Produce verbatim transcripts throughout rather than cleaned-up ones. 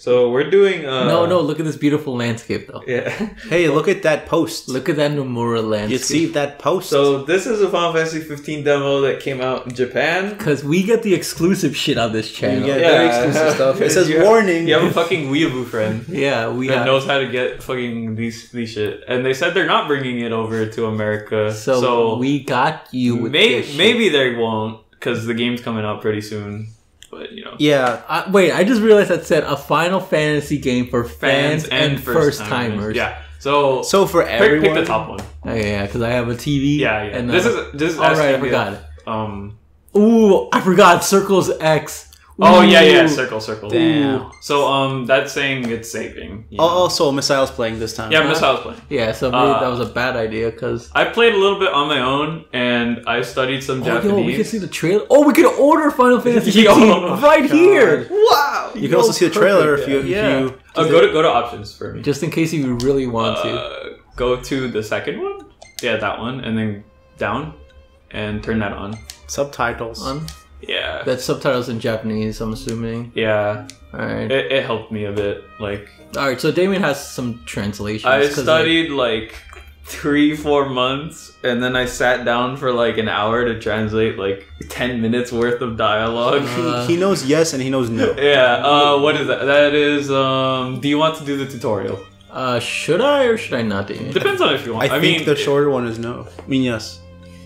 So we're doing. Uh, no, no. Look at this beautiful landscape, though. Yeah. Hey, look at that post. Look at that Nomura landscape. You see that post? So this is a Final Fantasy fifteen demo that came out in Japan. Because we get the exclusive shit on this channel. You get Yeah. very exclusive stuff. It says You have- warning. You have a fucking weeaboo friend Yeah, we that have. knows how to get fucking these these shit, and they said they're not bringing it over to America. So, So, we got you with may, this shit. maybe they won't because the game's coming out pretty soon. But you know, Yeah. Uh, wait, I just realized that said a Final Fantasy game for fans, and, first timers. Yeah. So So for pick, everyone, pick the top one. Oh, yeah, because I have a T V. Yeah, yeah. And, this uh, is this is all right, I asking me forgot if, it. Um. Ooh, I forgot Circles X. Oh yeah, yeah. Ooh. Circle, circle. Damn. So um, that's saying it's saving. you know. Oh, also, Missile's playing this time. Yeah, Missile's playing. Yeah, so maybe Uh, that was a bad idea because. I played a little bit on my own, and I studied some Oh, Japanese. yo, we can see the trailer. Oh, we could order Final Fantasy Yo, fifteen right God. here. Wow! You can also see the trailer if you. If Yeah. you Oh, go to go to options for me. Just in case you really want to. Uh, go to the second one. Yeah, that one, and then down, and turn that on. subtitles. On. Yeah. That's subtitles in Japanese, I'm assuming. Yeah. Alright. It, it helped me a bit. Like Alright, so Damien has some translations. I 'cause, studied like three, four months, and then I sat down for like an hour to translate like ten minutes worth of dialogue. Uh, he, he knows yes and he knows no. Yeah. Uh, what is that? That is. Um. Do you want to do the tutorial? Uh, should I or should I not, Damien? Depends on if you want. I, I, think mean, the shorter one is no. I mean yes.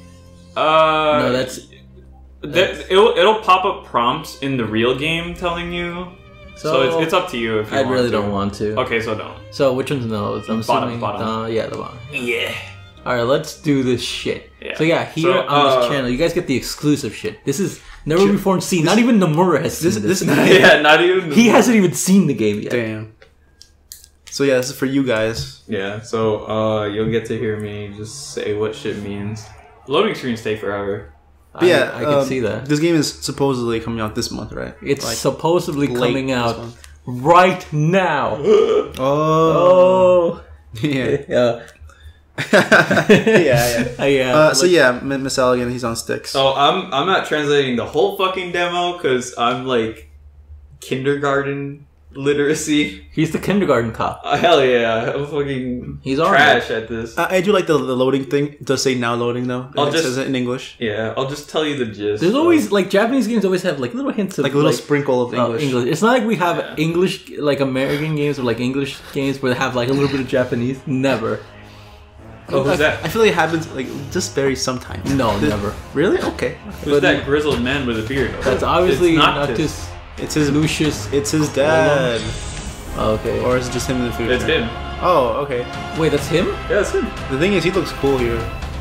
Uh. No, that's. That, it'll it'll pop up prompts in the real game telling you. So, So, it's, it's up to you if you I want really to. don't want to. Okay, so don't. So which one's nose? I'm Bottom, assuming. bottom. Uh, yeah, the bottom. Yeah. Alright, let's do this shit. Yeah. So yeah, here So, on this uh, channel, you guys get the exclusive shit. This is never before seen. Not even Nomura has seen This this. this Yeah, not even. He hasn't even seen the game yet. Damn. So yeah, this is for you guys. Yeah. So uh, you'll get to hear me just say what shit means. Loading screens take forever. I, But yeah, I can um, see that. This game is supposedly coming out this month, right? It's Like, supposedly late coming this out month. right now. Oh. Oh. Yeah. Yeah. yeah, yeah. Uh, yeah. Uh, so yeah, M- Miss Elegant, he's on sticks. So I'm I'm not translating the whole fucking demo because I'm like kindergarten literacy. He's the kindergarten cop. Uh, hell yeah, I'm fucking He's all trash at this. I, I do like the, the loading thing. It does say now loading though. I'll it just- says it in English. Yeah, I'll just tell you the gist. There's always like Japanese games always have like little hints of Like a little like, sprinkle of uh, English. English. It's not like we have Yeah. English like American games or like English games where they have like a little bit of Japanese. Never. Oh, who's I, that? I feel like it happens like just very sometimes. No, This- never. Really? Okay. Who's but- that grizzled man with a beard? That's obviously It's not Noctis. just It's his. Lucius. It's his dad. Okay. Or is it just him in the future? It's him. Oh, okay. Wait, that's him? Yeah, it's him. The thing is, he looks cool here.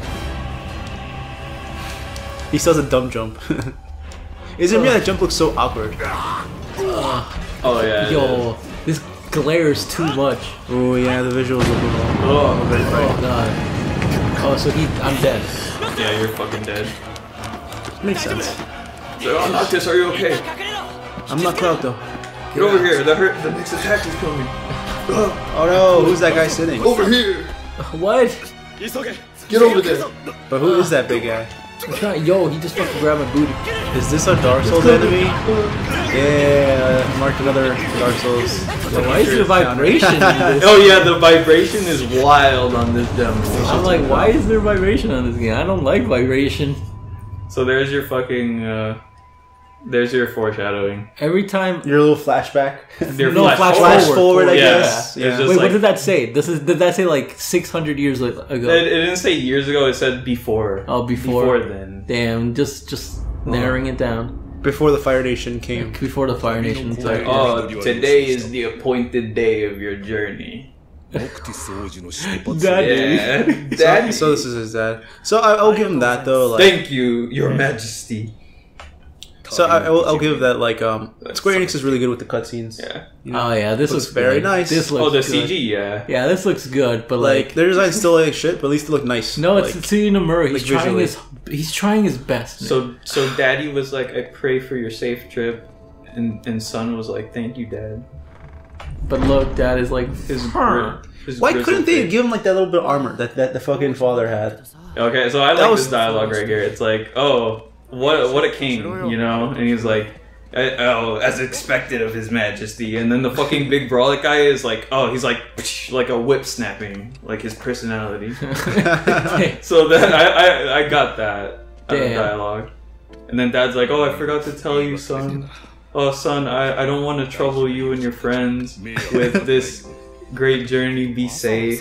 He still has a dumb jump. Isn't me that jump looks so awkward? Oh yeah. it Yo, this glares too much. Oh yeah, the visuals look cool. is. Oh, Oh god. Oh, so he, I'm dead. yeah, you're fucking dead. Makes sense. So, oh, Noctis, are you okay? I'm not Cloud though. Get over here. The hurt. The next attack is coming. Oh no, who's that guy sitting? Over here. What? Get over there. But who is that big guy? It's not, yo, he just fucking grabbed my booty. Is this a Dark Souls enemy? Yeah, marked another Dark Souls. Why is there vibration in this? Oh yeah, the vibration is wild on this demo. I'm like, why is there vibration on this game? I don't like vibration. So there's your fucking. Uh, there's your foreshadowing. Every time. Your little flashback. Your No, flash Flash forward. forward, I Yeah. guess. It's Yeah. just Wait, like- what did that say? This is did that say like six hundred years ago? It, it didn't say years ago. It said before. Oh, before. Before then. Damn, just just narrowing it down. Before the Fire Nation came. Before the Fire Nation. It's like, Oh, today is the appointed day of your journey. Daddy. Yeah, So, Daddy. so this is his dad. So I, I'll give him that though. Like, Thank you, Your Majesty. so I, I will, I'll give that like um. Square Enix is really good with the cutscenes. Yeah. You know? Oh yeah, this Looks looks, very good. nice. This looks Oh, the good. C G, yeah. Yeah, this looks good, but Like like, their designs still like shit, but at least they look nice. no, it's like, Tetsuya Nomura. He's like, trying visually. his he's trying his best. man. So, so Daddy was like, "I pray for your safe trip," and and Son was like, "Thank you, Dad." but look, Dad is like His, huh. gri- his Why grizzled couldn't they face. give him like that little bit of armor that, that the fucking father had? Okay, so I That like was- this dialogue right here. It's like, oh, what what a king, you know? And he's like, Uh, oh, as expected of His Majesty. And then the fucking big brolic guy is like, oh, he's like, like a whip snapping, like his personality. So then I, I, I got that out of dialogue. And then Dad's like, oh, I forgot to tell you, son. Oh, son, I, I don't want to trouble you and your friends with this great journey. Be safe.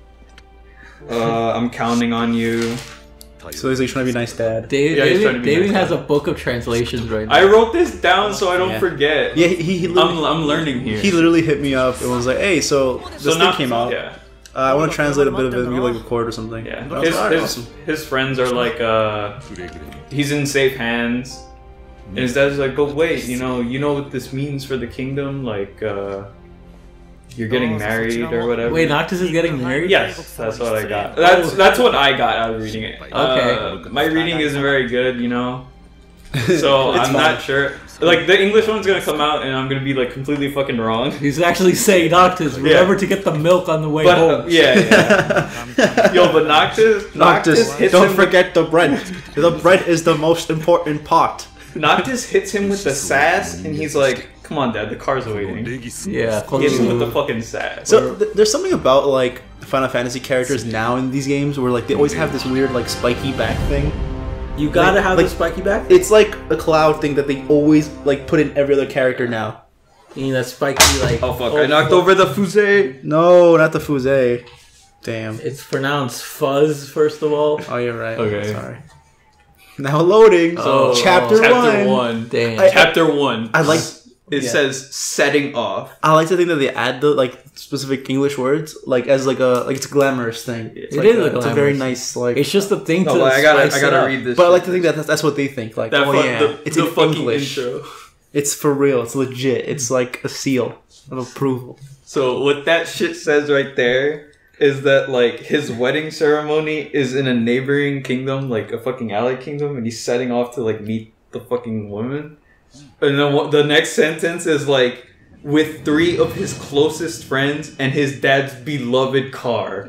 Uh, I'm counting on you. So he's like trying to be nice, Dad. David, Yeah, he's trying to David, be David nice has dad. a book of translations right now. I wrote this down so I don't Yeah. forget. Yeah, he he I'm, literally, I'm learning here. he literally hit me up and was like, "Hey, so this so thing now, came out. Yeah. Uh, I want to translate a bit of it, maybe like record or something." Yeah. I was His, like, "Alright, his, awesome." his friends are like, uh, he's in safe hands. And his dad's like, but wait, you know, you know what this means for the kingdom? Like, uh, you're getting married or whatever. Wait, Noctis is getting married? Yes, that's what I got. That's that's what I got out of reading it. Okay. Uh, my reading isn't very good, you know. So It's I'm fine. not sure. Like the English one's gonna come out, and I'm gonna be like completely fucking wrong. He's actually saying, Noctis, remember to get the milk on the way But home. uh, yeah, yeah. Yo, but Noctis, Noctis, Noctis, hits don't him forget the bread. The bread is the most important part. With, Noctis hits him with the sass, and he's like, "Come on, Dad, the car's waiting." Yeah. Hits him with the fucking sass. So th- there's something about like Final Fantasy characters now in these games where like they always have this weird like spiky back thing. You gotta Like- have like- the spiky back? It's like a cloud thing that they always like put in every other character now. You need that spiky, like... Oh fuck! I knocked over the fusee. No, not the fusee. Damn. It's pronounced fuzz, first of all. Oh, you're right. Okay. Sorry. Now loading. Oh, chapter, oh. Chapter one. one. Damn. I- Chapter one. I like. It yeah. says setting off. I like to think that they add the like specific English words like as like a like it's a glamorous thing. It's It like is a, a It's a very glamorous nice like. It's just a thing No, to but I gotta, spice I gotta it up. read this. but I like to shit. think that that's, that's what they think. Like, that oh fu- yeah, the, it's the in fucking English. intro. It's for real. It's legit. It's like a seal of approval. So what that shit says right there is that like his wedding ceremony is in a neighboring kingdom, like a fucking allied kingdom, and he's setting off to like meet the fucking woman. And then what, the next sentence is like with three of his closest friends and his dad's beloved car.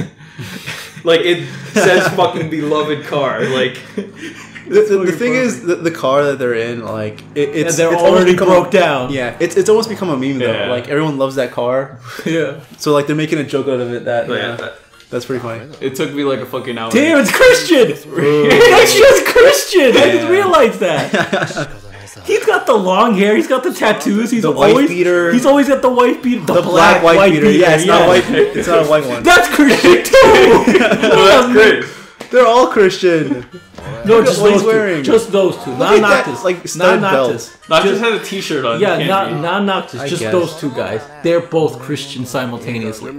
Like it says fucking beloved car. Like The, the, the thing is, the, the car that they're in, like it, it's And they're it's almost already become broke a, down. Yeah, it's it's almost become a meme though. Yeah. Like everyone loves that car, Yeah. so like they're making a joke out of it. That But yeah, yeah, that- that's pretty funny. it took me like a fucking hour. Damn, it's Christian! It's just Christian! I didn't realize that. He's got the long hair, he's got the tattoos, he's The wife always beater. He's always got the wife beater. The, The black, white, beater. Yeah, it's not yeah. a white. It's not a white one. That's Christian too! Oh, that's great. They're all Christian. No, Look at just what he's those two. wearing. Just those two. Not at that, Noctis. like, Not studded Noctis. Not just had a t-shirt on. Yeah, can't not be. not Noctis. I Just guess. those two guys. They're both Christian simultaneously.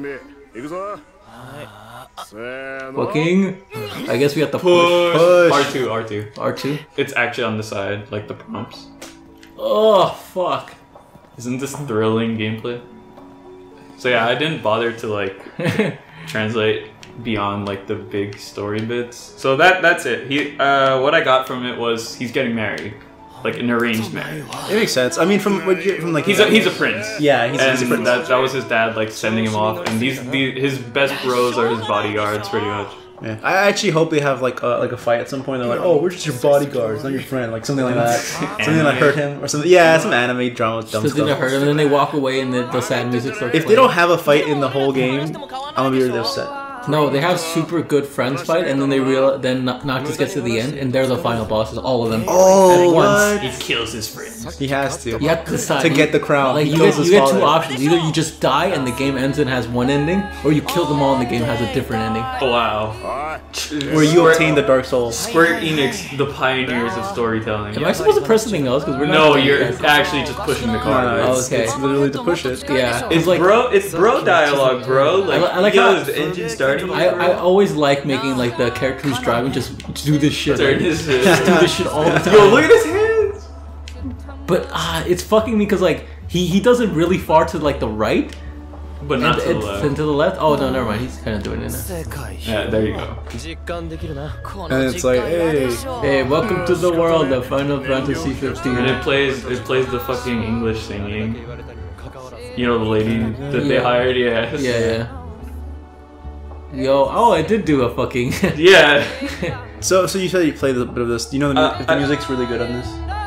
Fucking. I guess we have to push. Push. Push. R two, R two. R two. It's actually on the side, like the prompts. Oh fuck. Isn't this thrilling gameplay? So yeah, I didn't bother to like translate beyond like the big story bits. So that that's it. He uh, what I got from it was he's getting married, like an arranged marriage. It makes sense. I mean, from what you- from like He's a he's a prince. yeah, he's, And he's a prince. that, that was his dad like sending him off, and these, these his best bros are his bodyguards pretty much. Yeah. I actually hope they have like a, like a fight at some point. They're like, oh, we're just your bodyguards, not your friend, like something like that. Something that hurt him or something. Yeah, some anime drama with dumb Just didn't stuff. hurt him, and then they walk away, and the, the sad music starts. If they don't have a fight in the whole game, I'm gonna be really upset. No, they have super good friends fight, and then they real then No- Noctis gets to the end, and they're the final bosses, all of them. Oh, at once. He kills his friends. He has to. You have to decide To get the crown. Like He you kills get, his you get two father. options: either you just die and the game ends and has one ending, or you kill them all and the game has a different ending. Oh, wow. Where you obtain the Dark Soul. Square Enix, the pioneers of storytelling. Am I supposed to press something else? Because we're not. No, done you're yet. actually just pushing the No, car. no, it's, okay. it's literally to push it. Yeah, It's like bro, it's bro dialogue, bro. Like, I like yo, how- is the engine starting? I, bro? I always like making like the character who's driving just do this shit. Turn Like, his head. just do this shit all the time. Yo, look at his hands. But ah, it's fucking me because like he he does it really far to like the right. But not and, to the and- left. and to the left. Oh no, never mind. He's kind of doing it now. Yeah, there you go. And it's like, hey. Hey, welcome to the world of Final Fantasy fifteen. And it plays, it plays the fucking English singing. You know the lady that they Yeah. hired. Yeah. Yeah, yeah. Yo, oh, I did do a fucking. Yeah. So, so you said you played a bit of this. Do you know the, mu- Uh, if the I- music's really good on this?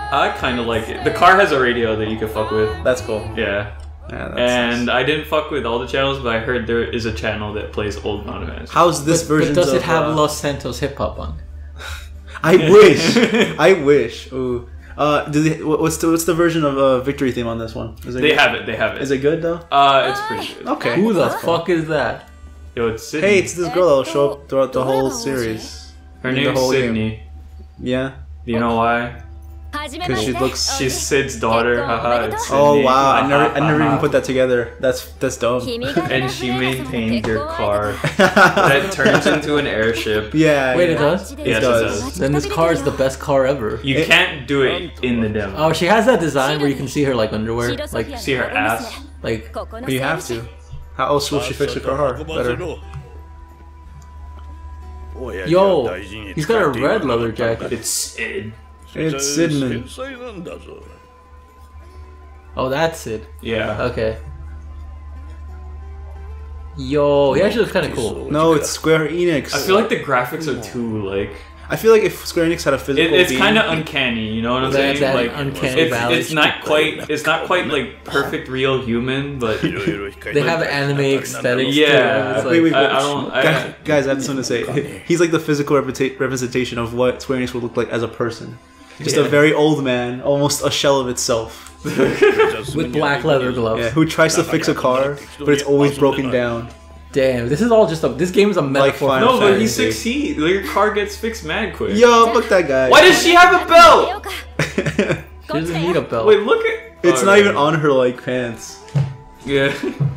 I kind of like it. The car has a radio that you can fuck with. That's cool. Yeah. Yeah, that's And nice. I didn't fuck with all the channels, but I heard there is a channel that plays old Final Fantasy. How's this But, version? but does it of, have uh, Los Santos hip hop on? I wish. I wish. Ooh. Uh, do they, what's the what's the version of uh, Victory theme on this one? Is it They good? have it. They have it. Is it good though? Uh, it's pretty good. Okay. Who the fuck is that? Yo, it's Sydney. Hey, it's this girl that'll show up throughout the whole series. Her in the name's whole Sydney. game. Yeah. Do you know why? Because she looks. She's Sid's daughter. Haha. It's Oh Sydney. wow! I never, I never Haha. even put that together. That's that's dumb. And she maintains your car that turns into an airship. Yeah. Wait, yeah. it does? Yes, It it does. does. Then this car is the best car ever. You It- can't do it in the demo. Oh, she has that design where you can see her like underwear, like See her ass? like. But you have to. How else will she fix her car better? Yo, he's got a red leather jacket. It's Sid. It's Sidman. Oh, that's it. Yeah. Okay. Yo, he actually looks kind of cool. No, it's Square Enix. I feel like the graphics are too like. I feel like if Square Enix had a physical, It, it's being- kind of uncanny, you know what I'm That- saying? that Like uncanny it's, valley. it's not quite. It's not quite like perfect real human, but They have anime aesthetics. Yeah. too. It's like, Wait, wait, I- wait. I don't- I- guys, guys, I have something to say. He's like the physical representa- representation of what Square Enix would look like as a person. Just a Yeah. very old man, almost a shell of itself. with black leather gloves. Yeah, who tries to fix a car, but it's always broken down. Damn, this is all just a. This game is a metaphor. Final no, but he Fantasy. succeeds. Like, your car gets fixed mad quick. Yo, fuck that guy. Why does she have a belt? She doesn't need a belt. Wait, look at. It's oh, not yeah. even on her like pants. Yeah.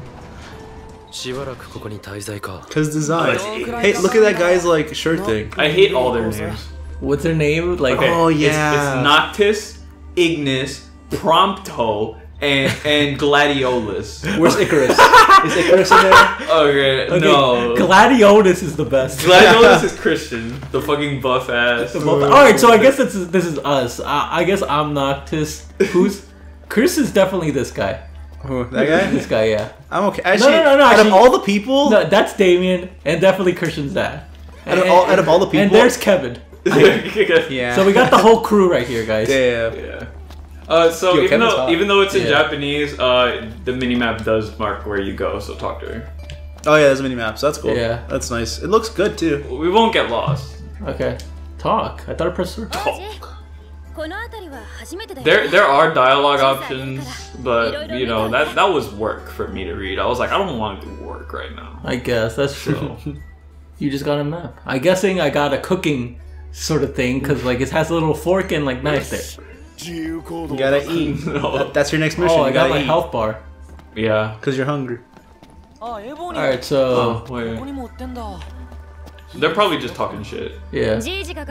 Cause design. Hey, look at that guy's like shirt thing. I hate all their names. What's her name? Like, Okay, Oh, it's- yeah. It's, Noctis, Ignis, Prompto, and and Gladiolus. Where's Icarus? Is Icarus in there? Okay, okay, no. Gladionis is the best. Gladiolus is Christian, the fucking buff ass. All right, so I guess this is this is us. I, I guess I'm Noctis. Who's Chris? Is definitely this guy. Who, that guy? This guy, yeah. I'm okay. Actually, no, no, no, out actually- of all the people, No, that's Damien, and definitely Christian's dad. out, of all, out of all the people, And there's Kevin. yeah. So we got the whole crew right here, guys. yeah. Yeah. Uh, so Yo, even Kevin's though hot. even though it's in Yeah. Japanese, uh, the minimap does mark where you go. So talk to her. Oh yeah, there's mini maps. That's cool. Yeah. That's nice. It looks good too. We won't get lost. Okay. Talk. I thought I pressed search. There there are dialogue options, but you know that that was work for me to read. I was like, I don't want to do work right now. I guess that's true. You just got a map. I'm guessing I got a cooking sort of thing because like it has a little fork and like knife there. You gotta eat. No. That- that's your next mission. Oh, I you got gotta my eat. health bar. Yeah. Cause you're hungry. All right, so Oh, wait. They're probably just talking shit. yeah.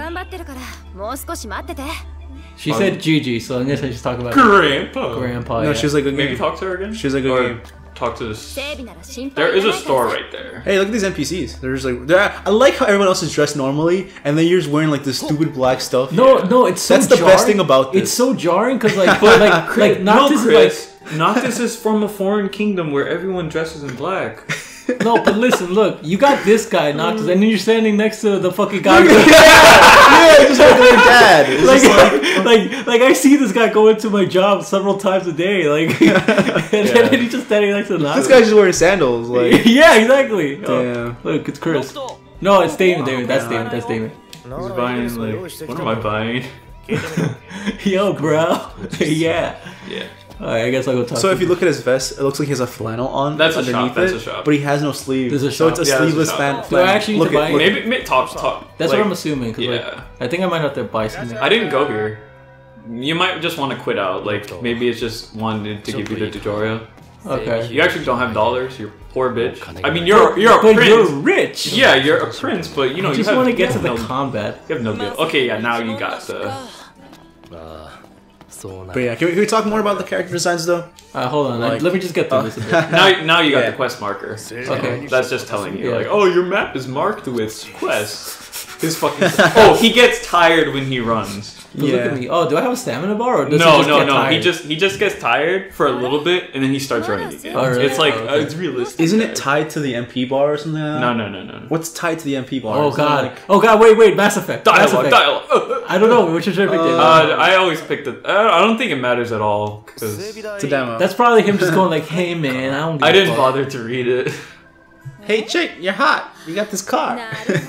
She said Gigi, so I'm gonna say she's talking about Grandpa. Grandpa. No, yeah. she was like a Maybe game. talk to her again. She was like a or game. talk to this. There is a store right there. Hey, look at these N P Cs. They're just like, they're, I like how everyone else is dressed normally, and then you're just wearing like this stupid black stuff. No, no, it's so That's the jarring. best thing about this. It's so jarring because like, but like, like No, Noctis is Chris. Noctis is from a foreign kingdom where everyone dresses in black. like, no, but listen, look, you got this guy Noctis, and then you're standing next to the fucking guy. yeah, just like their dad. It's like, just like, like, like I see this guy going to my job several times a day, like, and Yeah. then he's just standing next to Noctis. this guy's just wearing sandals. Like, yeah, exactly. Oh, damn. look, it's Chris. No, it's Damon. Damon. That's Damon. That's Damon. He's buying like, what am I buying? Yo, bro. yeah. Yeah. All right, I guess I'll go talk. So to if you look at his vest, it looks like he has a flannel on. That's a underneath shop, that's it, a shop. But he has no sleeve. There's a So shop. it's a Yeah, there's a sleeveless shop. fan. Do I flannel. actually need look to at- buy it? look- Maybe, maybe talk talk. That's like, what I'm assuming. 'cause, like, Yeah. I think I might have to buy something. I didn't go here. You might just want to quit out. Like maybe it's just wanted to give you the tutorial. Okay. You actually don't have dollars. You're a poor bitch. I mean, you're you're a But prince. you're rich. Yeah, you're a prince, but you know I you just have, want to get you to have the no, combat. You have no good. Okay, yeah. Now you got the. But yeah, can we, can we talk more about the character designs though? Uh, hold on. Like- let me just get through uh, this a bit. Now now you got Yeah. the quest marker. Okay. That's just telling you Yeah. like, oh, your map is marked with quests. His fucking. Oh, he gets tired when he runs. But yeah. Look at me. Oh, do I have a stamina bar? Or does no, he just no, get no. Tired? He just he just gets tired for a little bit and then he starts running again. Oh, really? It's like oh, okay. okay. uh, it's realistic. Isn't it tied to the M P bar or something like that? No, no, no, no. no. What's tied to the M P bar? Oh Isn't god. Like... Oh god. Wait, wait. Mass Effect. Dialogue. Mass Effect. Dialogue. I don't know. Which one should I pick? Uh, uh, I always pick the. Uh, I don't think it matters at all because it's a demo. That's probably him just going like, "Hey man, I don't." I didn't bother to read it. Hey chick, you're hot. You got this car.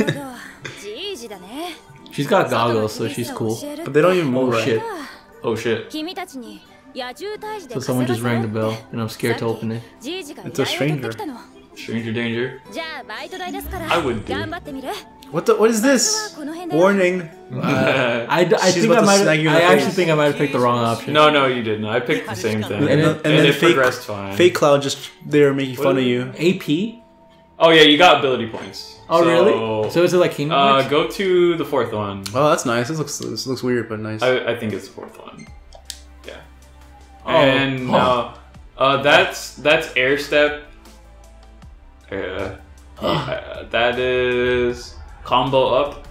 She's got goggles, so she's cool. But they don't even move Oh right. shit. Oh shit. So someone just rang the bell, and I'm scared to open it. It's a stranger. Stranger danger. I would do. What the? What is this? Warning. Uh, I, I She's think I about to might. snag you in I the actually face. think I might have picked the wrong option. No, no, you didn't. I picked the same thing. And, And then, it- and and then it fake, progressed fine. Fake Cloud just there making fun of you. A P. Oh yeah, you got ability points. Oh so, really? So is it like Kingdom Uh, Hearts? go to the fourth one. Oh, that's nice. This looks this looks weird, but nice. I, I think it's the fourth one. Yeah. Oh. And Oh. uh, uh, that's that's air step. Yeah. Uh, that is combo up.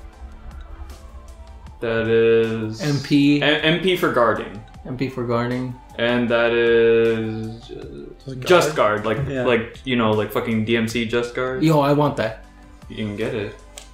That is M P. M- MP for guarding. M P for guarding. And that is just, just guard, like Yeah. like you know, like fucking D M C just guard. Yo, I want that. You can get it.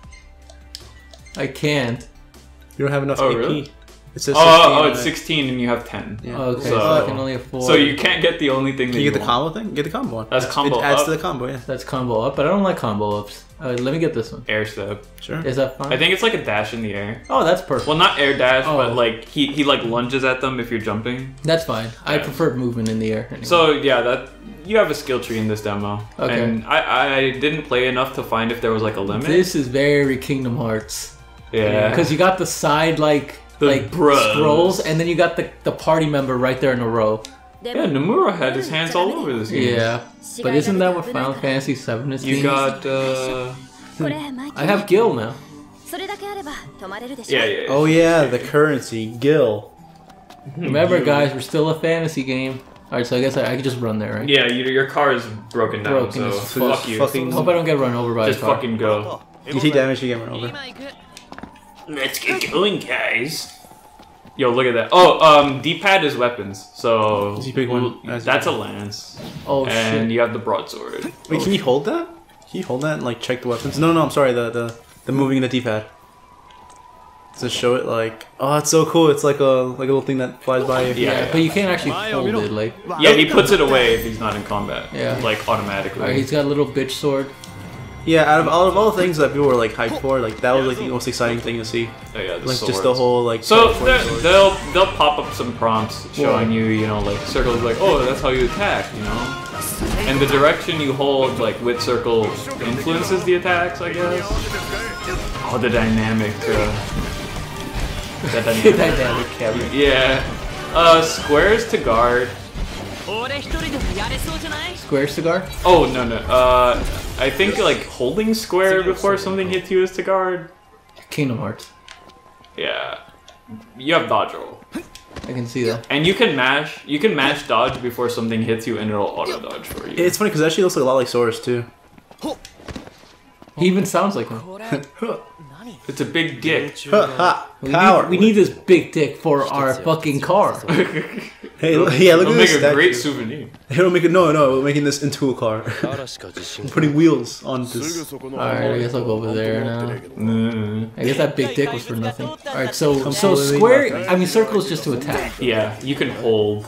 I can't. You don't have enough Oh, A P. really? It says Oh, sixteen oh, on it's it. sixteen and you have ten. Yeah. Okay, so, So- I can only afford. So you can't get the only thing Can that you you get the want. combo thing? Get the combo one. That's combo It adds up. to the combo, yeah. That's combo up, but I don't like combo ups. Uh, let me get this one. Air step. Sure. Is that fine? I think it's like a dash in the air. Oh, that's perfect. Well, not air dash, Oh. but like he, he like lunges at them if you're jumping. That's fine. I Yeah. prefer movement in the air. Anyway. So yeah, that you have a skill tree in this demo. Okay. And I, I didn't play enough to find if there was like a limit. This is very Kingdom Hearts. yeah. Because you got the side like The like bros. scrolls, and then you got the the party member right there in a row. Yeah, Nomura had his hands all over this game. Yeah, but isn't that what Final Fantasy seven is? You themed? got uh I have Gil now. yeah, yeah. Oh yeah, the currency, Gil. Remember, guys, we're still a fantasy game. All right, so I guess I, I can just run there, right? Yeah, you, your car is broken down, Broken so as fuck fuck. you. Fucking- Hope I don't get run over by Just a car. fucking go. You take damage, you get run over. Let's get going, guys. Yo, look at that. Oh, um, D-pad is weapons. So Is he big one? that's a lance, Oh and shit! you have the broadsword. Wait, can you hold that? Can you hold that and like check the weapons? No, no, I'm sorry. The the the moving the D-pad. To show it like, oh, it's so cool. It's like a like a little thing that flies by you. Yeah, Yeah. but you can't actually hold it. Like, Yeah, he puts it away if he's not in combat. Yeah. Like automatically. all right, he's got a little bitch sword. Yeah, out of all of all the things that people were like hyped for, like that was like the most exciting thing to see. Oh, yeah, the Like just swords. the whole like. So point they're- sword. they'll they'll pop up some prompts showing you, you know, like circles, like oh that's how you attack, you know, and the direction you hold, like with circle, influences the attacks, I guess. Oh, the dynamic. Uh, the dynamic. Dynamic camera. Yeah. Uh, squares to guard. Square cigar. Oh no no. Uh, I think like holding square before something hits you is to guard. Kingdom Hearts. Yeah. You have dodge roll. I can see that. And you can mash, you can mash dodge before something hits you and it'll auto dodge for you. It's funny because it actually looks like a lot like Sora's too. He even sounds like him. It's a big dick. Ha, ha, We power. need, we need this big dick for our fucking car. Hey, look, yeah, look It'll at make this a statue. great souvenir. Hey, don't make it. No, no, we're making this into a car. We're putting wheels on this. Alright, I guess I'll go over there now. Mm. I guess that big dick was for nothing. Alright, so so square. I mean, circle is just to attack. Yeah, you can hold.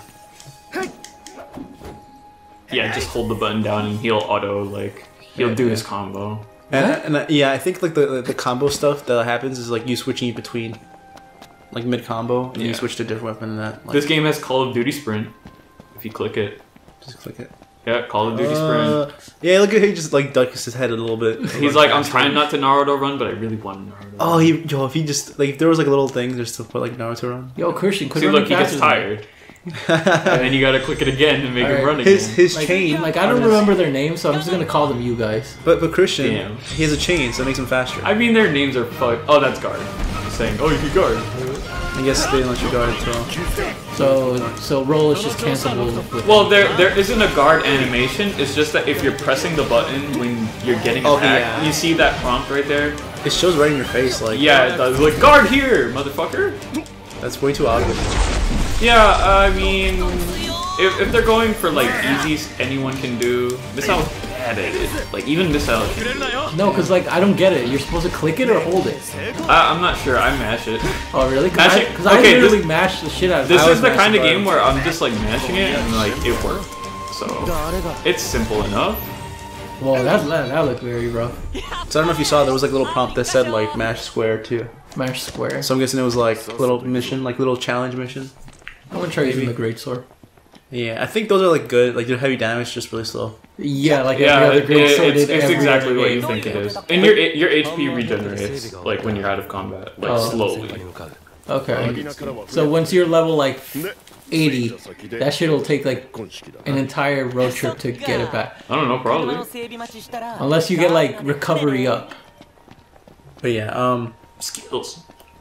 Yeah, just hold the button down and he'll auto like he'll do his combo. And, and uh, yeah, I think like the the combo stuff that happens is like you switching between, like mid combo, and Yeah. you switch to a different weapon. And that like, This game has Call of Duty Sprint. If you click it, just click it. yeah, Call of Duty Uh, yeah, look at he just like ducks his head a little bit. Sprint. He's like, I'm trying not to Naruto run, but I really want Naruto. Oh, he yo, if he just like if there was like a little thing just to put like Naruto on. Yo, Christian, could See, look, he gets tired, and then you gotta click it again to make Alright. him run again. His his Like, chain. like I don't remember their names, so I'm just gonna call them you guys. But but Christian, Damn. he has a chain, so it makes him faster. I mean, their names are fuck. Oh, that's guard. Just saying, oh, you can guard. I guess they didn't let you guard it, so. So so roll is just cancelable. With Well, there there isn't a guard animation. It's just that if you're pressing the button when you're getting Okay, attacked, yeah. you see that prompt right there. It shows right in your face, like. Yeah, it does. Like, guard here, motherfucker! That's way too obvious. Yeah, I mean, if, if they're going for like easy, anyone can do. Missile is bad at it. Like even Missile. No, because like I don't get it. You're supposed to click it or hold it. I, I'm not sure. I mash it. Oh really? Because Mash I, it- 'cause I okay, literally this- mash the shit out of it. This I is was the mashing kind of buttons. game where I'm just like mashing it and like it worked. So it's simple enough. Well, that that, that looked very rough. So I don't know if you saw, there was like a little prompt that said like mash square too. Mash square. So I'm guessing it was like little mission, like little challenge mission. I'm gonna try using the great sword. Yeah, I think those are like good. Like their heavy damage, just really slow. Yeah, like Yeah, every it, other great it- sword it's, did it's every exactly other what you game. think it is. And your your H P regenerates like when you're out of combat, like Oh. slowly. Okay. So once you're level like eighty, that shit will take like an entire road trip to get it back. I don't know, probably. Unless you get like recovery up. But yeah, um, Skills.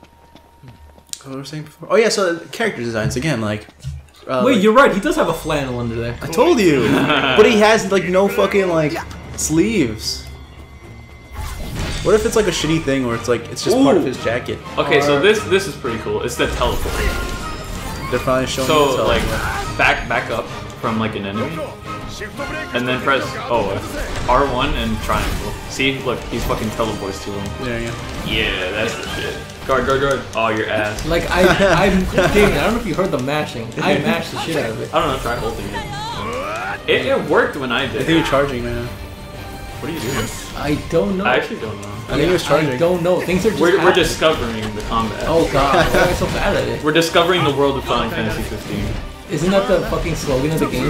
what was I saying before? Oh yeah, so character designs again, like. Uh, Wait, like- you're right. He does have a flannel under there. I told you, but he has like no fucking like sleeves. What if it's like a shitty thing where it's like it's just part of Ooh. his jacket? Okay, so this this is pretty cool. It's the teleport. They're finally showing. So the like teleport. back back up from like an enemy, and then press oh R one and triangle. See, look, he's fucking teleports to him. There you go. Yeah, that's the shit. Guard, guard, guard. Oh, your ass. Like I, I'm digging. I don't know if you heard the mashing. I mashed the shit out of it. I don't know. Try holding it. It, it worked when I I did. think you're charging, man. What are you doing? I don't know. I actually don't know. I think he was charging. I don't know. Things are just. We're, we're happening. discovering the combat. Oh god, why am I so bad at it? We're discovering the world of Final Fantasy fifteen. Isn't that the fucking slogan of the game?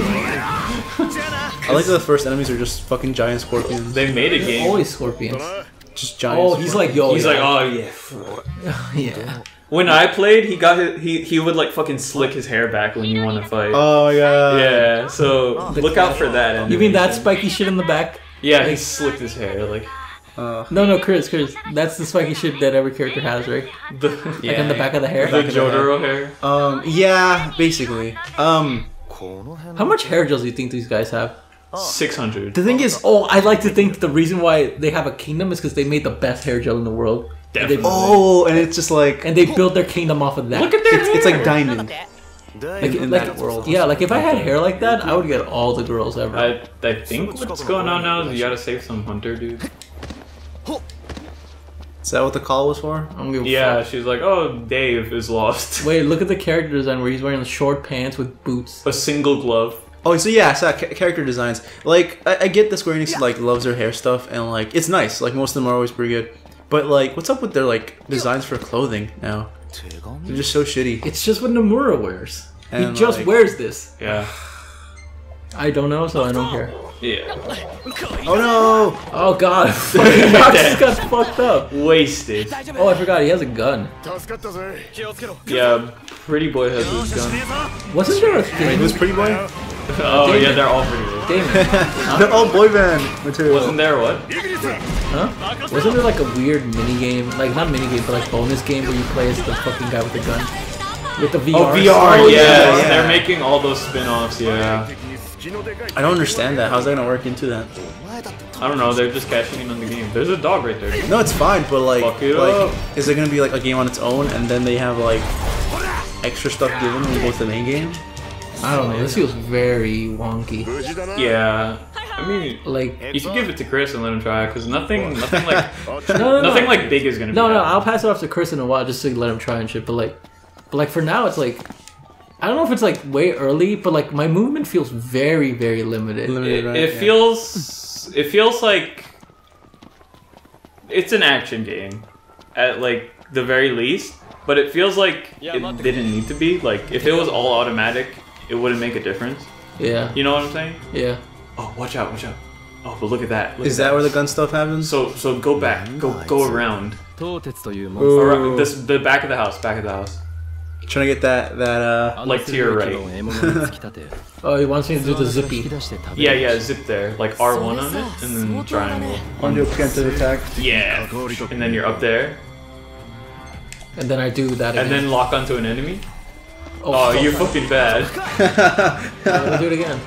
I like that the first enemies are just fucking giant scorpions. They made a There's game. always scorpions. Just giant. Oh, he's like, yo, He's yeah. like, oh yeah. yeah. When I played, he got his, he he would like fucking slick his hair back when you want to fight. Oh my god. Yeah, so look out for that. You mean that animation. spiky shit in the back? Yeah, he slicked his hair like Uh, No, no, Chris, Chris. That's the spiky shit that every character has, right? the Like in the back of the hair. the Jotaro hair. um, yeah, basically. Um, How much hair gels do you think these guys have? Six hundred. the thing is, Oh, I like to think the reason why they have a kingdom is because they made the best hair gel in the world. Definitely. oh, and it's just like And they built their kingdom off of that. Look at their it's, hair. it's like diamond. like, in like, that world. Yeah, like if I had hair like that, I would get all the girls ever. I I think what's going on now is you gotta save some hunter dude. Is that what the call was for? I don't give a Yeah, fuck. she's like, oh, Dave is lost. Wait, look at the character design where he's wearing the short pants with boots. A single glove. Oh, so yeah, so ca- character designs. Like, I, I get the Square Enix like loves their hair stuff, and like it's nice. Like most of them are always pretty good. But like, what's up with their like designs for clothing now? They're just so shitty. It's just what Nomura wears. He And, just like- wears this. Yeah. I don't know, so I don't care. Yeah. Oh no! Oh god, fucking Nox just got fucked up. Wasted. Oh, I forgot, he has a gun. Yeah, Pretty Boy has his gun. Wasn't there a Wait, thing? who's Pretty Boy? Oh yeah, they're all Pretty Boys. Damon, They're all boy band material. Wasn't there what? huh? Wasn't there like a weird mini game, like not mini game, but like bonus game where you play as the fucking guy with the gun? With the V R. Oh, V R, Oh, yeah. yeah, yeah. They're making all those spin-offs, yeah. I don't understand that. How's that gonna work into that? I don't know, they're just cashing in on the game. There's a dog right there. No, it's fine, but like, Fuck it like, up. is it gonna be like a game on its own, and then they have like extra stuff given when you go to the main game? I don't know, this feels very wonky. Yeah. I mean, Like, you should give it to Chris and let him try it, because nothing, nothing like, no, no, no. nothing like big is gonna be No, no, happening. I'll pass it off to Chris in a while just to let him try and shit, but like, but like for now it's like, I don't know if it's like way early, but like my movement feels very, very limited. Limited, It, right? it Yeah. feels, it feels like it's an action game, at like the very least. But it feels like it didn't need to be. Like if it was all automatic, it wouldn't make a difference. Yeah, You know what I'm saying? yeah. Oh, watch out, watch out. Oh, but look at that. Look Is at that where the gun stuff happens? So, so go back. Go, go around. 東鉄というモンス Ooh. Around this, the back of the house. Back of the house. Trying to get that that uh. ター like to your right. 獲物に突き立て Oh, he wants me to do the 引 zippy. き出して食べ Yeah, る yeah. Zip there. Like R one on it, and then triangle. Undo preemptive attack. Yeah. And then you're up there, And then I do that again. and then lock onto an enemy. oh, Oh, fuck. you're fucking bad. Uh, let me do it again.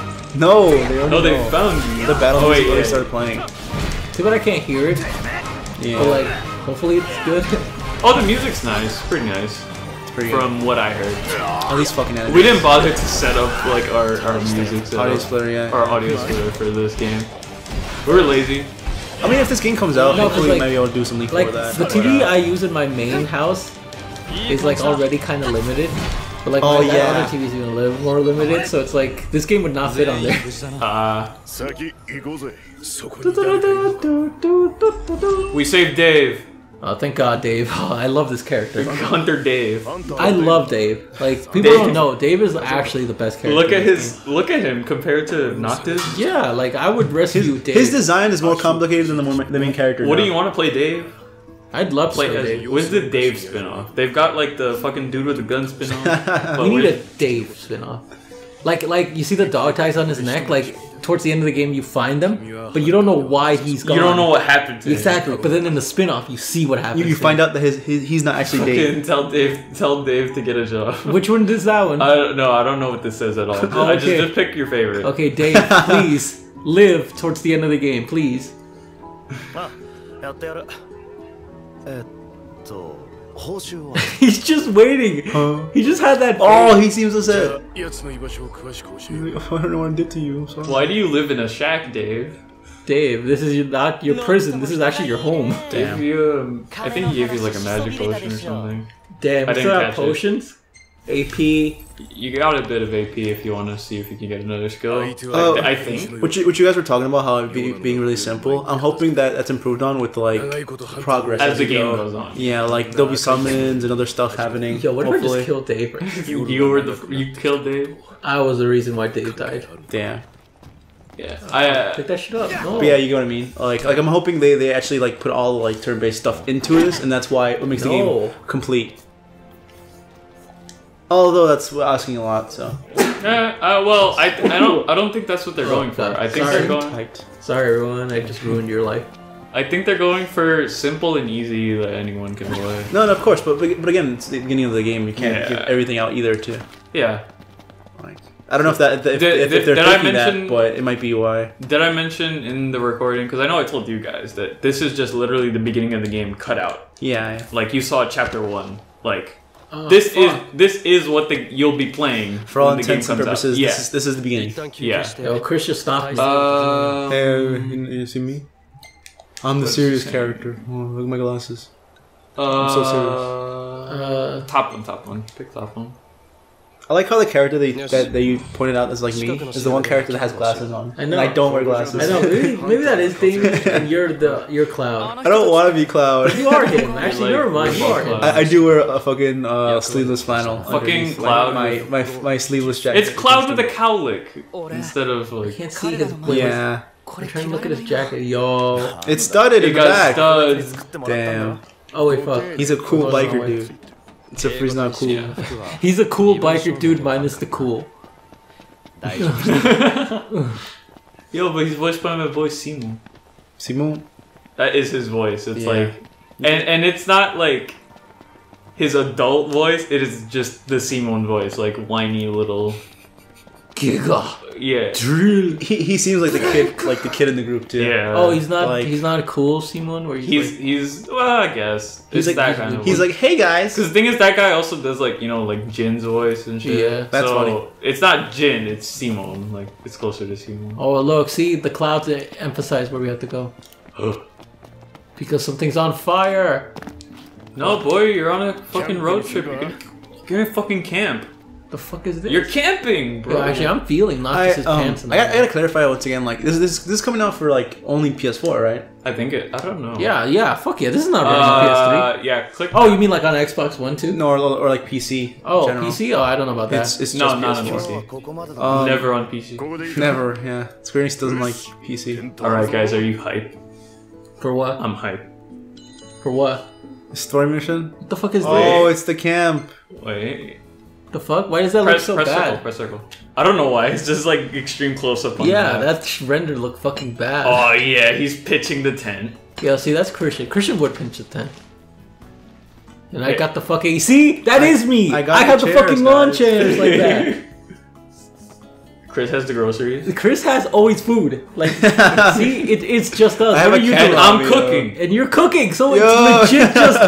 No, they already No, they know. found you. The battle Oh, music wait, already yeah. started playing. Too bad I can't hear it. Yeah. But like, hopefully it's good. Oh, the music's nice. Pretty nice. It's pretty From what I heard. At least fucking enemies. We didn't bother to set up like our, our music setup. Audio splitter, yeah. Our audio splitter for this game. We were lazy. I mean, if this game comes out, No, 'cause, hopefully like- maybe I'll do something Like for that. the T V I use in my main house is like already kind of limited. But like Oh, my, that yeah. other T V's even a little more limited, so it's like this game would not fit on there. Uh, we saved Dave. Oh, thank God, Dave. Oh, I love this character. Hunter Dave. I love Dave. Like people Dave- don't know, Dave is actually the best character. Look at in this his. Look at him compared to Noctis. game. Yeah, like I would rescue Dave. His design is more complicated than the, more, the main character. What do now. you want to play, Dave? I'd love to Play play as Dave. Where's the Dave spinoff? They've got like the fucking dude with the gun spinoff. but We need a with- Dave spin-off. Like, like you see the dog ties on his neck. Like towards the end of the game, you find them, but you don't know why he's gone. You don't know what happened to exactly. him. But then in the spin-off, you see what happens. You, you to find him. out that his, his he's not actually Dave. Fucking tell Dave. Tell Dave to get a job. Which one is that one? I don't know. I don't know what this says at all. Oh, I just okay. just pick your favorite. Okay, Dave, please live towards the end of the game, please. やってやる。えっと報酬は He's just waiting. Huh? He just had that. Oh, he seems so sad. やつの居場所を詳しく教え I る。 don't know what I did to you. I'm sorry. Why do you live in a shack, Dave? Dave, this is not your prison. This is actually your home. Gave you, um, I think he gave you like a magic potion or something. Damn, I you didn't still have catch it. potions? A P. You got a bit of A P if you want to see if you can get another skill. Oh. I, I think. What you, what you guys were talking about, how it be, being really simple. I'm hoping that that's improved on with like progress As the you game go. goes on. Yeah, like there'll be summons and other stuff happening. Yo, what if I hopefully. just killed Dave? Right? You were the you killed Dave. I was the reason why Dave died. Damn. Yeah, I. Uh, Pick that shit up. No. But yeah, you get what I mean. Like, like I'm hoping they, they actually like put all the like turn-based stuff into this, and that's why it makes the No. game complete. Although that's asking a lot, so. uh, uh, well, I I don't I don't think that's what they're Oh, going for. God. I think Sorry. they're going. Hyped. Sorry, everyone. I just ruined your life. I think they're going for simple and easy that anyone can play. No, no, of course, but but again, it's the beginning of the game. You can't Yeah. give everything out either, too. Yeah. Like, I don't know if that if, Did- if, did- if they're did I thinking mention- that, but it might be why. Did I mention in the recording? Because I know I told you guys that this is just literally the beginning of the game cut out. Yeah. yeah. Like you saw chapter one. Like Oh, this is fuck. this is what the you'll be playing For all when the game intents and comes out. purposes, Yeah. this is this is the beginning. Yeah. Yo, Chris just stopped me. Uh, Hey, you, you see me? I'm the What's serious he saying? character. Oh, look at my glasses. uh, so serious. Uh, top one, top one. Pick top one. I like how the character they, that, that you pointed out as like me is the one character that has glasses on. I know. And I don't wear glasses. I know. Maybe, maybe that is Damien, and you're the you're Cloud. I don't want to be Cloud. You are him. Actually, Like, never mind. You are him. Cloud. I, I do wear a fucking uh, sleeveless flannel. Fucking underneath Cloud My, with- my, my, my sleeveless jacket. It's Cloud with a cowlick instead of I like. can't see his. Wait, Yeah. I'm trying to look at his jacket. Yo. It's studded in It the got back. studs. Damn. Oh wait, fuck. He's a cool Hold on, biker wait. dude. Except for he's not cool. Yeah. He's a cool biker dude minus the cool. Yo, but he's voiced by my boy Simon. Simon? That is his voice. It's Yeah. like, and and it's not like his adult voice. It is just the Simon voice, like whiny little. Giga. Yeah. Drill. He, he seems like the kid like the kid in the group too. Yeah. Oh, he's not. Like- he's not cool, Simon. Where he's, He's like, he's well, I guess He's it's like that kind of. he's like, hey guys. because the thing is, that guy also does like you know like Jin's voice and shit. Yeah. That's so funny. It's not Jin, it's Simon. Like it's closer to Simon. oh look, see the clouds that emphasize where we have to go because something's on fire. No, boy, you're on a fucking road trip. You're gonna, you're in a fucking camp. The fuck is this? You're camping, bro. Yo, actually, I'm feeling not I, just his um, pants. And I, gotta, I gotta clarify once again. Like this, this, this is coming out for like only P S four, right? I think it. I don't know. yeah, yeah. Fuck yeah. This is not running on P S Uh, three. yeah. Click. Oh, you mean like on Xbox One too? No, or, or like P C. in Oh, general. P C. Oh, I don't know about that. It's it's No, just not on P S four. P C. ここまでだ。 Um, Never on P C. ここでいいか。 Never. Yeah. Square Enix doesn't like P C. All right, guys, are you hype? For what? I'm hype. For what? Story mission. What the fuck is Oh, this? it's the camp. Wait. The fuck? Why does that Press, look so press circle. bad? Press circle. I don't know why. It's just like extreme close up on Yeah, that. that render look fucking bad. Oh yeah, he's pitching the tent. Yeah, see, that's Christian. Christian would pinch a tent. And I Hey. got the fucking. See, that I- is me. I I, got have the the chairs, fucking lawn guys. chairs like that. Chris has the groceries. Chris has always food. Like, see, it, it's just us. I have What a are you cat doing? I'm on me, cooking. And you're cooking, so Yo. it's legit just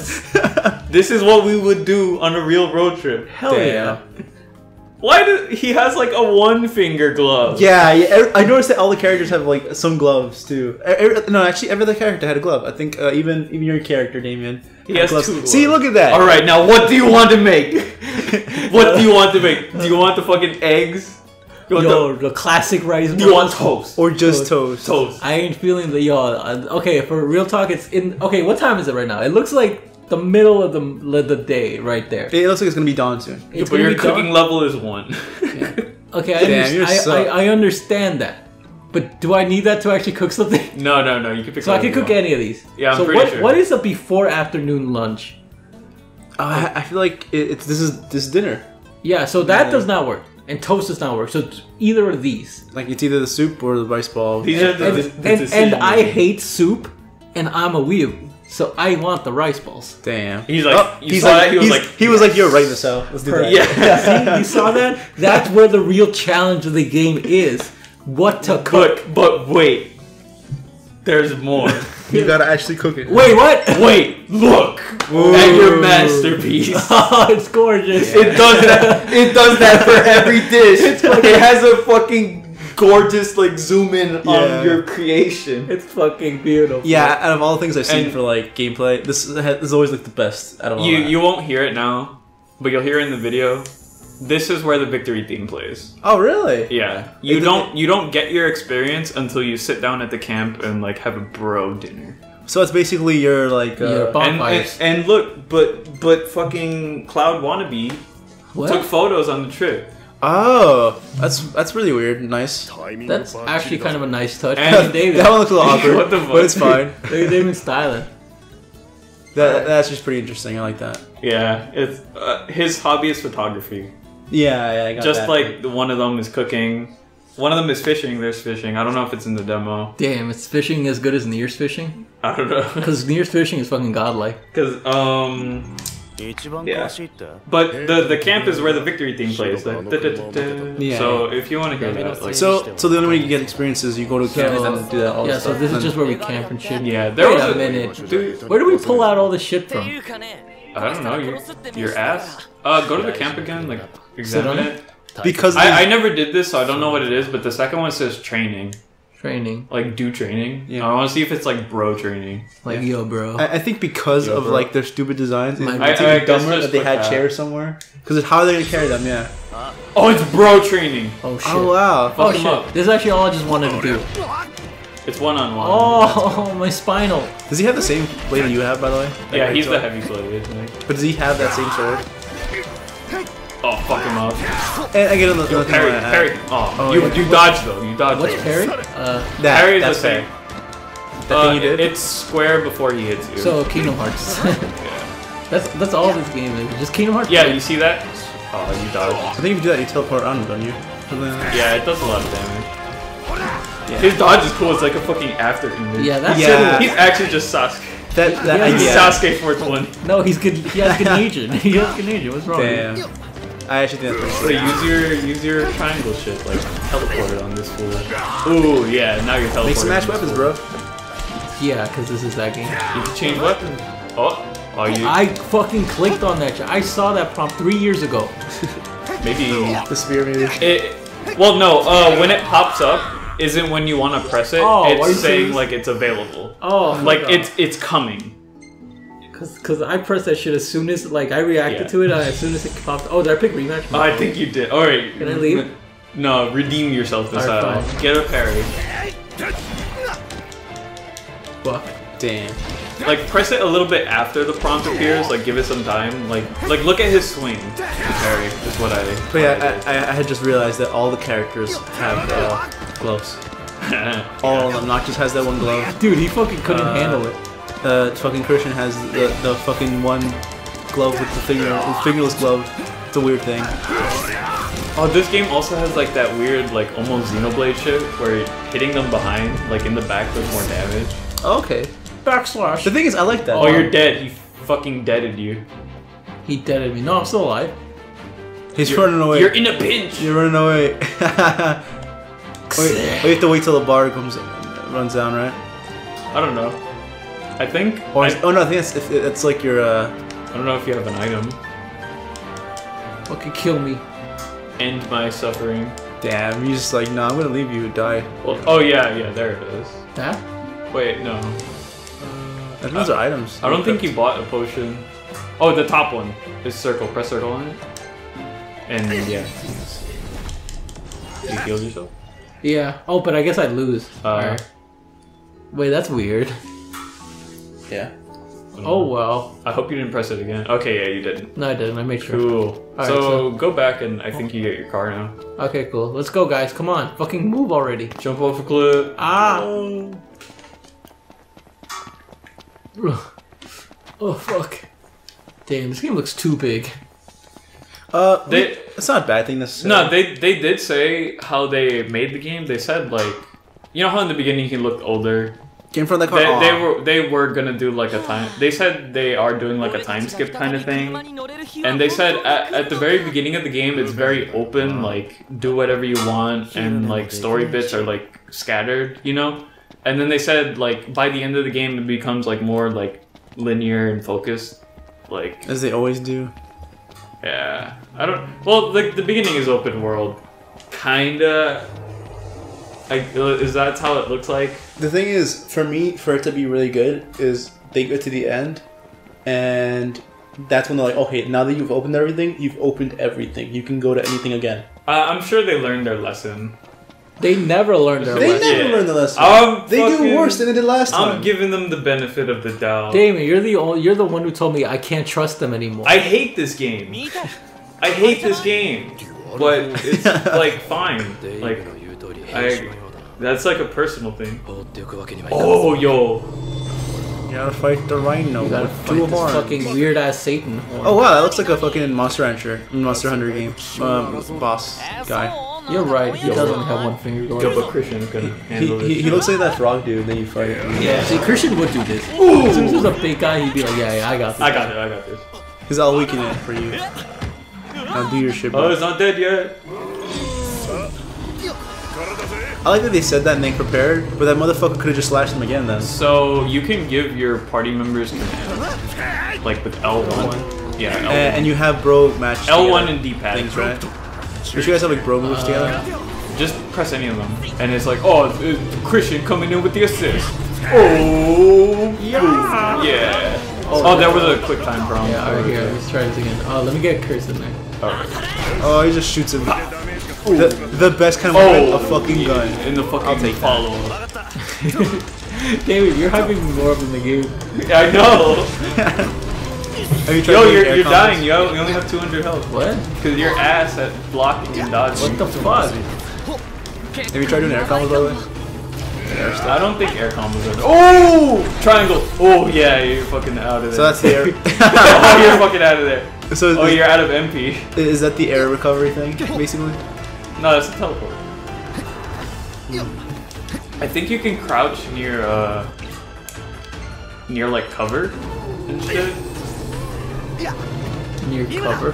us. This is what we would do on a real road trip. Hell Damn. yeah. Why do he has like a one finger glove? Yeah, yeah, every- I noticed that all the characters have like some gloves too. E- every- no, actually, every other character had a glove. I think uh, even even your character, Damian, He had has gloves. two gloves. See, look at that. All right, now what do you want to make? What do you want to make? Do you want the fucking eggs? You want Yo, the classic rice the, you want balls. toast? Or just toast. Toast. I ain't feeling the yo. uh, Okay, for real talk, it's in. Okay, what time is it right now? It looks like the middle of the of the day right there. It looks like it's gonna be dawn soon. It's but gonna your be cooking done. level is one. Okay, I, Damn, underst- you're I, suck. I, I understand that, but do I need that to actually cook something? No, no, no. You can pick. So I whatever can you cook want. any of these. Yeah, I'm so pretty what, sure. what is a before afternoon lunch? Uh, I, I feel like it, it's this is this is dinner. Yeah, so that Yeah. does not work, and toast does not work. So it's either of these. Like it's either the soup or the rice ball. These are the, And, the, the and, and decision I makers. hate soup, and I'm a weeaboo, so I want the rice balls. Damn. He's like- Oh, you he's saw like, that? He was he's- like, he was like, you're right, Michelle. Let's do that. Yeah. See, you saw that? That's where the real challenge of the game is. What to cook. But but wait, there's more. You gotta actually cook it. Wait, what? Wait, look at your masterpiece. Oh, it's gorgeous. It does that. It does that for every dish. It has a fucking gorgeous like zoom in Yeah. on your creation. It's fucking beautiful. Yeah, out of all the things I've seen And- for like gameplay, this is, this is always like the best out of all You that. you won't hear it now, but you'll hear it in the video. This is where the victory theme plays. Oh really? Yeah, you It- don't you don't get your experience until you sit down at the camp and like have a bro dinner. So it's basically your like uh, Your And, and bonfires. and look, but but fucking Cloud Wannabe What? took photos on the trip. Oh, that's that's really weird. Nice. That's actually kind of a nice touch. And- And David, That one looks a little awkward, What the fuck? but it's fine. David, David's styling. That that's just pretty interesting. I like that. Yeah, it's uh, his hobby is photography. Yeah, yeah. I got Just that. like the- one of them is cooking, one of them is fishing. There's fishing. I don't know if it's in the demo. Damn, is fishing as good as Near's fishing? I don't know. Because Near's fishing is fucking godlike. Because um, 一番 Yeah. 詳しいって but the the camp is where the victory theme plays. Like, da-da-da-da. Yeah. So if you want to hear that, like, So so the only way you get experience is you go to camp So- and then do that all Yeah, the so stuff. this is and- just where we camp and shit. yeah, there Wait was a a minute. Dude, Where do we pull out all this shit from? I don't know. Your, your ass. Uh, go to the camp again. Like examine on it. because I, I the- never did this, so I don't know what it is. But the second one says training. Training. Like do training. Yeah. I want to see if it's like bro training. Like, Yeah. yo, bro. I, I think because Yeah, of bro. like their stupid designs, My- it's I- I even guess dumber just that they put had that. chairs somewhere. Because how are they gonna carry them? Yeah. Oh, it's bro training. Oh, shit. Oh wow. Oh, Fuck him shit. up. This is actually all I just wanted to do. It's one on one. Oh, my spinal. Does he have the same blade that you have, by the way? Yeah, Like, he's the so- heavy bladed. Like, But does he have that same sword? oh, fuck him up. And I get another another thing Parry, I- I- parry. Oh, Oh, you yeah. you dodge though. You dodge. What's though. parry? Uh, That, Parry is that's the same. fair. That Uh, thing you did? It's square before he hits you. so, Kingdom Hearts. that's that's all this game is. Just Kingdom Hearts. yeah, you see that? Oh, you dodge. I think if you do that, you teleport on him, don't you? Something like that. Yeah, it does a lot of damage. His dodge is cool. It's like a fucking after image. Yeah, that's Yeah. He's actually just Sasuke. That, that Yeah, He's yeah. Sasuke four twenty. No, he's good. He has Ganesian. He has Ganesian. What's wrong? Damn. I actually think that's So pretty use your use your triangle shit like teleport on this fool. Ooh, yeah. Now you're teleporting. Make some match weapons, bro. Yeah, because this is that game. You can change weapons. Oh, oh, you I fucking clicked on that shit. I saw that prompt three years ago. maybe The spear, maybe. it. Well, no. Uh, when it pops up, isn't when you want to press it. Oh, are you it's saying serious? like it's available. Oh, Like it's it's coming. Cause, Cause I pressed that shit as soon as like I reacted Yeah. to it. Uh, as soon as it popped. Oh, did I pick rematch? Oh, I think you did. All right. Can I leave? No, redeem yourself this Alright, time. fine. Get a parry. Fuck. Damn. Like press it a little bit after the prompt appears. Like give it some time. Like like look at his swing. The parry is what I. But yeah, I, I, I had just realized that all the characters have uh, gloves. I, All of them. Noctis has that one glove. Dude, he fucking couldn't Uh, handle it. Uh, fucking Christian has the, the fucking one glove with the finger, the fingerless glove. It's a weird thing. oh, this game also has like that weird like almost Xenoblade shit where hitting them behind, like in the back, does more damage. Okay. Backslash. The thing is, I like that. Oh, you're dead. He fucking deaded you. He deaded me. No, I'm still alive. He's you're, running away. You're in a pinch. You're running away. Wait, we have to wait till the bar comes runs down, right? I don't know. I think. Or I, oh no, I think it's if it's like your. Uh, I don't know if you have an item. Fucking kill me. End my suffering. Damn, you just like, nah, I'm gonna leave you to die. Well, oh yeah, yeah, there it is. That? Wait, no. I think those are items. I don't think you bought a potion. Oh, the top one is circle. Press circle on it. And yeah. You healed yourself? Yeah. Oh, but I guess I'd lose. Uh, Alright. Wait, that's weird. Yeah. Oh well. I hope you didn't press it again. Okay, yeah, you didn't. No, I didn't. I made sure. Cool. Alright, so, so- go back and I think you get your car now. Okay, cool. Let's go, guys. Come on. Fucking move already. Jump off a cliff. Ah! Oh, fuck. Damn, this game looks too big. Uh, They- it's not a bad thing necessarily. No, they they did say how they made the game. They said like, you know how in the beginning he looked older. Came from the car. They, they Aw. were they were gonna do like a time. They said they are doing like a time skip kind of thing. And they said at, at the very beginning of the game, it's very open, like do whatever you want, and like story bits are like scattered, you know. And then they said like by the end of the game, it becomes like more like linear and focused, like As they always do. yeah. I don't. Well, like the beginning is open world, kinda. I, is that how it looks like? The thing is, for me, for it to be really good, is they get to the end, and that's when they're like, okay, now that you've opened everything, you've opened everything. You can go to anything again. Uh, I'm sure they learned their lesson. They never learned their They lesson. never Yeah. learned the lesson. I'm they fucking- do worse than they did last time. I'm giving them the benefit of the doubt. Damon, you're the only, you're the one who told me I can't trust them anymore. I hate this game. I hate this game, but it's like fine. Like I, that's like a personal thing. Oh yo, You gotta fight the rhino. You gotta with fight two this horns. fucking weird ass Satan. Oh wow, that looks like a fucking Monster Hunter, Monster Hunter game. Um, boss guy. You're right. He doesn't have one finger yo, going. but Christian's gonna He, handle he, he this. looks like that frog dude that you fight. Yeah. See, Christian would do this. As soon as there's a big guy, he'd be like, "Yeah, yeah, I got this." I got it. I got this. He's all weaken it for you. Now do your shit, Oh, bro. it's not dead yet. I like that they said that and they prepared, but that motherfucker could have just slashed him again then. So you can give your party members commands, like with L one. Yeah, L one. And, and you have bro match L one together and D-pad. things, right? Don't you guys have like bro moves together? Just press any of them, and it's like, oh, it's Christian coming in with the assist. Oh, yeah. Yeah. Oh, there was a quick time problem. Yeah, alright, here, let's try this again. Oh, let me get Chris in there. Alright. Oh, he just shoots him. The, the best kind of weapon, a fucking gun. In the fucking I'll take that. follow. David, you're hyping me more up in the game. Yeah, I know. Have you tried Yo, doing you're, air you're combos? dying. Yo, you only have two hundred health. What? Because your ass at blocking and dodging. What the fuck? Have you tried doing air combos by the way? I don't think air combos are. Oh! Triangle. Oh, yeah, you're fucking out of there. So that's the air. Oh, you're fucking out of there. So Oh, is, you're out of M P. is that the air recovery thing, basically? No, that's a teleport. I think you can crouch near, uh... near, like, cover and shit. Near cover.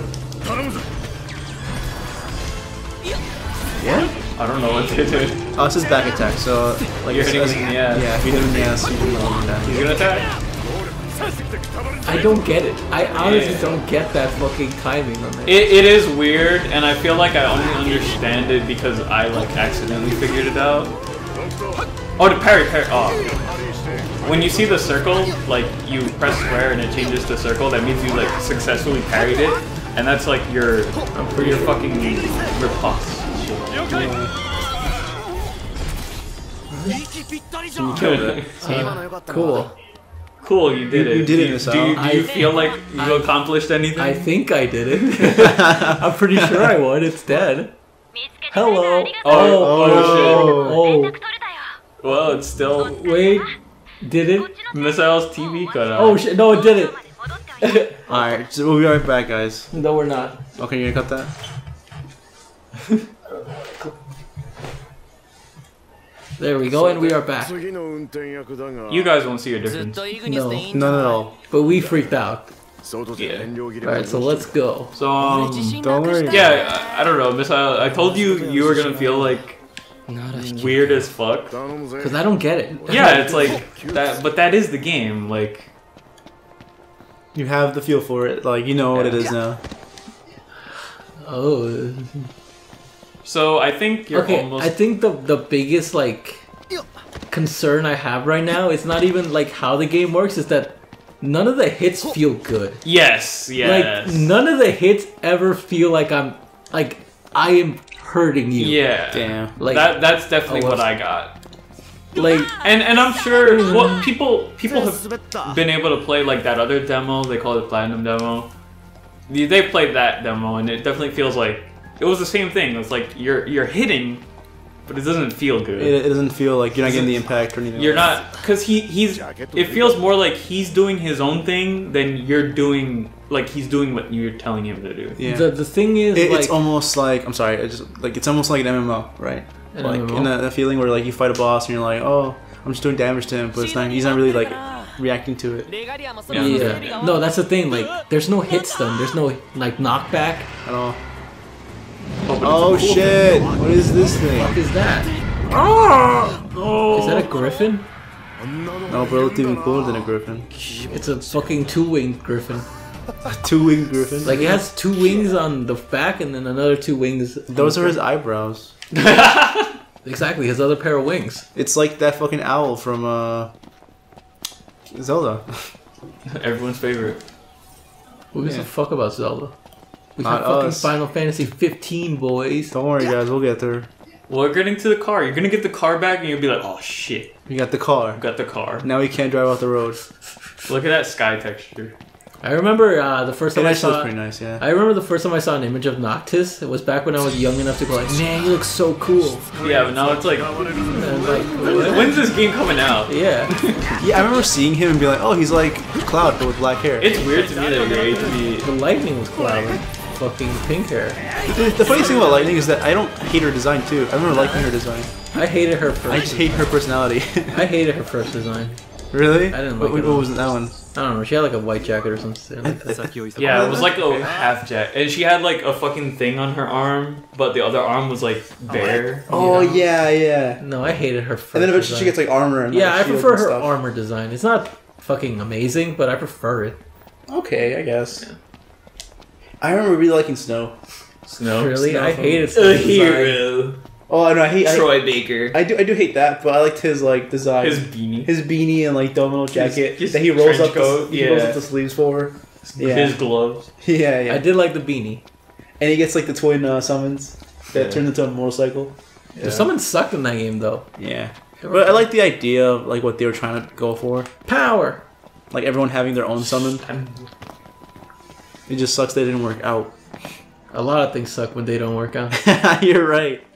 What? I don't know what they did. Oh, it's his back attack, so like You're it's- hitting him in the ass. Yeah, if you hit him in the ass, you can roll him down. He's gonna attack. I don't get it. I honestly Yeah. don't get that fucking timing on it. It, it is weird, and I feel like I only understand it because I, like, accidentally figured it out. Oh, the parry, parry. Oh. When you see the circle, like, you press square and it changes to circle, that means you, like, successfully parried it. And that's, like, your, for your fucking riposte. So you killed it. Uh, cool. Cool, you did You- it. you did do it, you, Miss do you, Al. do you I- feel like you I- accomplished anything? I think I did it. I'm pretty sure I won. It's dead. Hello. oh, oh, Oh. shit. Well, it's still... Wait. Did it? Missile's T V cut out. Oh shit! No, it didn't. Alright, so we'll be right back, guys. No, we're not. Okay, you're gonna cut that? There we go, and we are back. You guys won't see a difference. No, None at all. but we freaked out. Alright, so let's go. So um, Don't worry. yeah, I, I don't know, Miss. I, I told you you were gonna feel like weird as fuck. Because I don't get it. Yeah, it's like that, but that is the game. Like, You have the feel for it. Like, you know what it is now. Oh. so I think you're Okay, almost. I think the the biggest like concern I have right now is not even like how the game works, is that none of the hits feel good. yes, yes. Like none of the hits ever feel like I'm like I am hurting you. yeah. Damn. Like that that's definitely I what was- I got. like And and I'm sure well people people have been able to play like that other demo. They call it Platinum demo. They they played that demo and it definitely feels like it was the same thing. It's like you're you're hitting, but it doesn't feel good. It, it doesn't feel like you're not getting the impact or anything. You're like not, because he he's. It feels more like he's doing his own thing than you're doing. Like he's doing what you're telling him to do. that. Yeah. the the thing is It- like it's almost like I'm sorry. It's just like it's almost like an M M O, right? An like M M O? in that, that feeling where like you fight a boss and you're like, oh, I'm just doing damage to him, but it's not. He's not really like reacting to it yeah. No, that's the thing. Like there's no hit stun. There's no like knockback. at all. Oh, but Oh it's cool. shit! What is this thing? What is that? Oh. Is that a griffin? No, but it looked even cooler than a griffin. It's a fucking two-winged griffin. A two-winged griffin. Like it has two wings on the back and then another two wings. on Those the are his front. eyebrows. Exactly, his other pair of wings. It's like that fucking owl from uh Zelda. Everyone's favorite. Who gives Yeah. a fuck about Zelda? We Not have fucking us. Final Fantasy fifteen, boys. Don't worry, guys. We'll get there. Well, we're getting to the car. You're gonna get the car back, and you'll be like, "Oh shit, We got the car. I got the car." Now we can't drive off the road. Look at that sky texture. I remember uh, the first It time I actually looks saw. pretty nice, yeah. I remember the first time I saw an image of Noctis. It was back when I was young enough to go like, "Man, you look so cool." Yeah, but now it's like, And I was like, when- when's this game coming out? yeah. Yeah, I remember seeing him and be like, oh, he's like Cloud, but with black hair. It's weird to me that you're age to be. The lightning was cloud. Fucking pink hair. The, the funny thing about Lightning is that I don't hate her design too. I remember liking her design. I hated her first. I just hate her personality. I hated her first design. Really? I didn't What, like it what at was that one? I don't know. She had like a white jacket or something like that. Yeah, it was like a half jack, and she had like a fucking thing on her arm, but the other arm was like bare. Oh yeah, yeah. No, I hated her first. And then eventually she design. gets like armor and Yeah, like, I shield prefer and her stuff. armor design. It's not fucking amazing, but I prefer it. Okay, I guess. I remember really liking Snow. Snow. Really, Snow I from- hated A Snow's design. hero. Oh no, I hate I, Troy Baker. I do I do hate that, but I liked his like design. His beanie. His beanie and like domino jacket his that he rolls trench up the, coat, he rolls yeah. up the sleeves for. Yeah. His gloves. Yeah, yeah. I did like the beanie. And he gets like the twin uh, summons that Yeah. turns into a motorcycle. The summon sucked in that game though. Yeah. But I like the idea of like what they were trying to go for. Power. Like everyone having their own summon. It just sucks they didn't work out. A lot of things suck when they don't work out. You're right.